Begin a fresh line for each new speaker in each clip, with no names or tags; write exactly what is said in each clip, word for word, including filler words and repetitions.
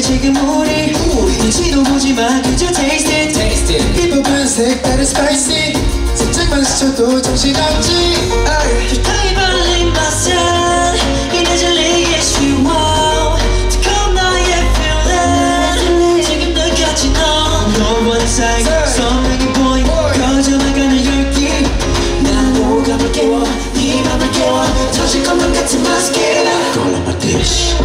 지금 우리 눈치도 보지마 그저 taste it taste it
이 부분 색다른 spicy 살짝만 스쳐도 정신없지
혈당이 발린 맛은 이내 질리기 쉬워 뜨거운 나의 feeling 지금 느꼈지 너 너와의 사이 선명히 보인 꺼져나가는 열기 난 오감을 깨워 네 맘을 깨워 터질 것만 같은 mascara Girl on my dish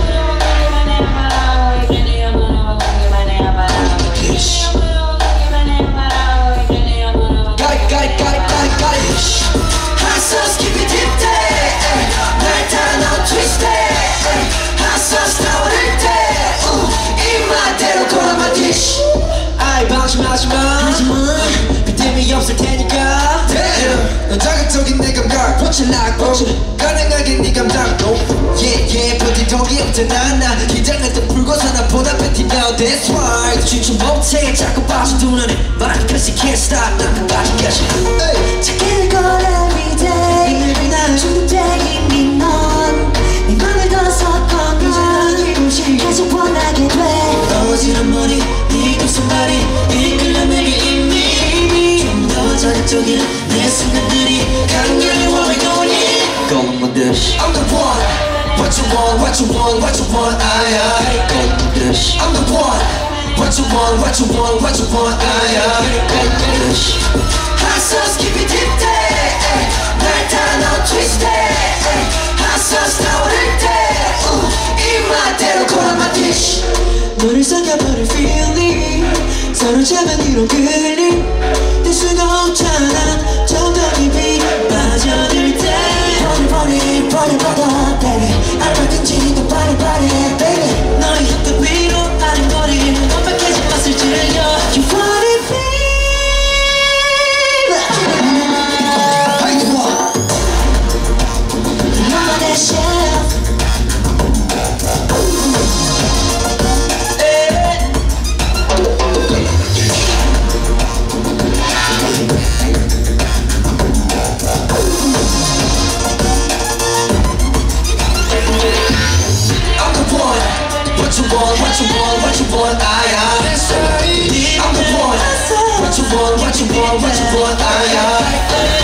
하지마 빈틈이 없을 테니까
넌 자극적인 내 감각 포칠라고 가능하게 네 감당도 Yeah yeah 버티덕이 없잖아 나 긴장할 때 풀고서 나보다 뱉으며 That's right 주춤 못해 자꾸 빠져두는 말 Cause you can't stop 난 끝까지까지
찾길 걸 everyday 중독적인 넌네 맘을 더 섞어놓은 계속 원하게 돼 떨어지는 머리 네 손발이 이끌려 내게 이미 좀 더 자극적인 내 순간들이 강렬히 what we going in Go on my dish I'm the one What you want, what you want, what you want I am Go on my dish I'm the one What you want, what you want, what you want I am Go on my dish Hot sauce keep it deep day 날 다 twisted Hot sauce 나오를 때 입맛대로 call on my dish 너를 섞어버릴 feeling 사로잡은 이런 끌림 뗄 수가 없잖아 좀 더 깊이 빠져들 때 버리 버리 버리 버려 baby 알바든지 또 버리 버리 baby 너의 혀끝 위로 아른거리는 깜빡해진 맛을 즐겨 You want it baby 너만의 chef What you want, what you want, what you want, I am I'm the one What you want, what you want, what you want, I am